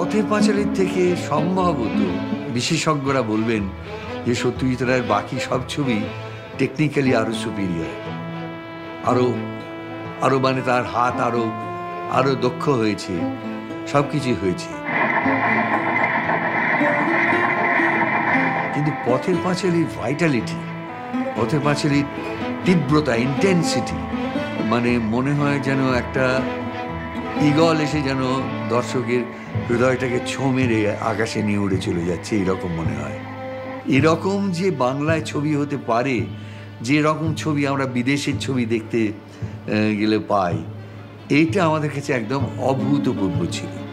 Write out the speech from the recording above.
পথের পাঁচালীর থেকে সম্ভবত বিশেষজ্ঞরা বলবেন যে সত্যজিৎ রায়ের বাকি সব ছবি টেকনিক্যালি আরো সুপিরিয়র, আরো মানে তার হাত আরো দক্ষ হয়েছে, সবকিছুই হয়েছে। কিন্তু পথের পাঁচালীর ভাইটালিটি, পথের পাঁচালীর তীব্রতা, ইন্টেন্সিটি, মানে মনে হয় যেন একটা ঈগল এসে যেন দর্শকের হৃদয়টাকে ছোঁ মেরে আকাশে নিয়ে উড়ে চলে যাচ্ছে, এরকম মনে হয়। এরকম যে বাংলায় ছবি হতে পারে, যে রকম ছবি আমরা বিদেশের ছবি দেখতে গেলে পাই, এইটা আমাদের কাছে একদম অভূতপূর্ব ছিল।